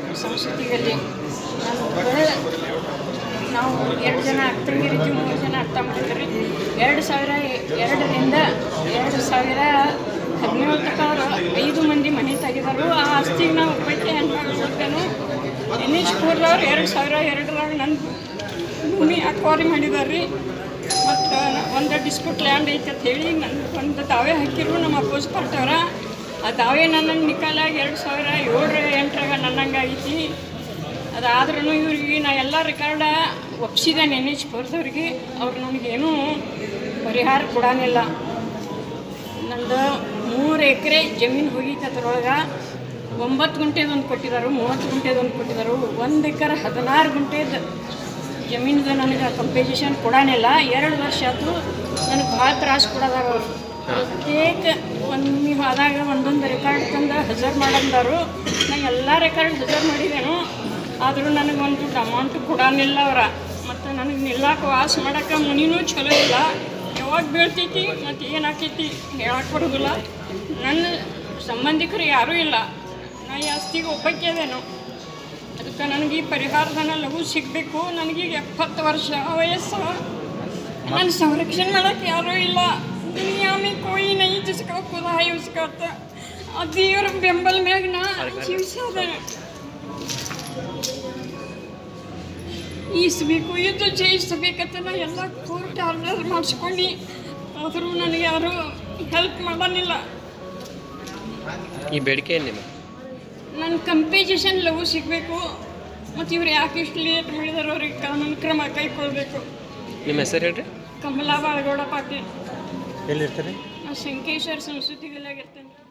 ಸಂಸ್ಕೃತಿಯಲ್ಲಿ ನಾವು 2 ಜನ ಅಕ್ಕಂಗಿರಿದ್ದೀವಿ, 3 ಜನ ಅರ್ಥ ಮಾಡಿದ್ರಿ. 2002ರಿಂದ 2017 ತನಕ ಅವರು 5 ಮಂದಿ ಮನೆ ತೆಗೆದರು. ಆ ಆಸ್ತಿಗೆ ನಾವು ಒಬ್ಬಕ್ಕೆ ಹೆಣ್ಮಗಳು NH4 2002ರಾಗ ನನ್ನ ಭೂಮಿ ಅಕ್ವಾರಿ ಮಾಡಿದಾರೆ ರೀ. ಮತ್ತು ಒಂದು ಡಿಸ್ಪ್ಯೂಟ್ ಲ್ಯಾಂಡ್ ಐತೆ ಅಂತ ಹೇಳಿ ನನ್ನ ಒಂದು ದಾವೆ ಹಾಕಿರು ನಮ್ಮ ಅಪೋಸ್ ಪಾರ್ಟವ್ರ. ಆ ದಾವೆ ನನ್ನಂಗೆ ನಿಕಾಲಾಗಿ 2007-8ರಾಗ ನನ್ನಂಗೆ ಐತಿ. ಅದಾದ್ರೂ ಇವ್ರಿಗೆ ನಾ ಎಲ್ಲ ರೆಕಾರ್ಡ ಒಪ್ಸಿದ್ದೇನೆ NH4ದವ್ರಿಗೆ. ಅವ್ರು ನನಗೇನೂ ಪರಿಹಾರ ಕೊಡಾನಿಲ್ಲ. ನಂದು 3 ಎಕರೆ ಜಮೀನು ಹೋಗಿತ್ತು. ಅದರೊಳಗೆ 9 ಗುಂಟೆದೊಂದು ಕೊಟ್ಟಿದ್ದಾರೆ, 30 ಗುಂಟೆದೊಂದು ಕೊಟ್ಟಿದ್ದಾರೆ. 1 ಎಕರೆ 16 ಗುಂಟೆದು ಜಮೀನ್ದು ನನಗೆ ಕಂಪೆನ್ಸೇಷನ್ ಕೊಡಾನಿಲ್ಲ. 2 ವರ್ಷ ಆಯ್ತು. ನನಗೆ ಭಾಳ ತ್ರಾಸು ಕೊಡೋದಾರ ಅವರು. ಪ್ರತ್ಯೇಕ ನೀವು ಆದಾಗ ಒಂದೊಂದು ರೆಕಾರ್ಡ್ ತಂದು ಹಜರ್ ಮಾಡಂದರು. ನಾನು ಎಲ್ಲ ರೆಕಾರ್ಡ್ ಹಜರ್ ಮಾಡಿದ್ದೇನು, ಆದರೂ ನನಗೆ ಒಂದು ಅಮೌಂಟ್ ಕೊಡಾನಿಲ್ಲ ಅವರ. ಮತ್ತು ನನಗೆ ನಿಲ್ಲಕ್ಕೆ ವಾಸ ಮಾಡೋಕ್ಕೆ ಮುನಿನೂ ಚಲೋ ಇಲ್ಲ. ಯಾವಾಗ ಬೀಳ್ತೈತಿ ಮತ್ತು ಏನಾಕೈತಿ ಹೇಳಕ್ಕೆ ಬರೋದಿಲ್ಲ. ನನ್ನ ಸಂಬಂಧಿಕರು ಯಾರೂ ಇಲ್ಲ. ನಾನು ಈ ಆಸ್ತಿಗೆ ಒಬ್ಬಕ್ಕಿದೇನು. ಅದಕ್ಕೆ ನನಗೆ ಈ ಪರಿಹಾರಧನ ಲಘು ಸಿಗಬೇಕು. ನನಗೀಗ 70 ವರ್ಷ ವಯಸ್ಸು. ನನ್ನ ಸಂರಕ್ಷಣೆ ಮಾಡೋಕ್ಕೆ ಯಾರೂ ಇಲ್ಲ. दुनिया में कोई नहीं जिसका खुदा है उसका ದೇವರ ಬೆಂಬಲ ಮ್ಯಾಗ ನಾ ಜೀವಿಸೋದ ಈಸಬೇಕು, ಇದು ಜಯಿಸಬೇಕಂತ ನಾ ಎಲ್ಲ ಕೋರ್ಟ್ ಆರ್ಡರ್ ಮಾಡಿಸ್ಕೊಂಡು. ಆದರೂ ನನಗೆ ಯಾರೂ ಹೆಲ್ಪ್ ಮಾಡೋನಿಲ್ಲ. ಈ ಬೇಡಿಕೆ ಏನಿಲ್ಲ. ನನ್ನ ಕಂಪೆನ್ಸೇಷನ್ ಲಘು ಸಿಗಬೇಕು. ಮತ್ತು ಇವ್ರು ಯಾಕೆ ಇಷ್ಟು ಲೇಟ್ ಮಾಡಿದಾರೋ ಅವ್ರಿಗೆ ಕಾನೂನು ಕ್ರಮ ಕೈಗೊಳ್ಬೇಕು. ನಿಮ್ಮ ಹೆಸರು ಹೇಳ್ರಿ? ಕಮಲಾ ಬಾಳಗೌಡ ಪಾಟೀಲ್. ಎಲ್ಲಿರ್ತಾರೆ? ಸಂಕೇಶ್ವರ ಸಂಸ್ಕೃತಿ ಇರ್ತೇನೆ.